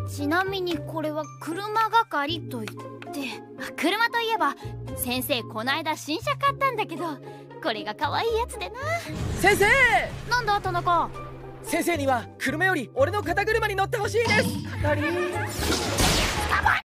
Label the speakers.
Speaker 1: ちなみにこれは車係といって、車といえば先生こないだ新車買ったんだけど、これが可愛いやつでな。
Speaker 2: 先生、
Speaker 1: なんだ田中。
Speaker 2: 先生には車より俺の肩車に乗ってほしいです。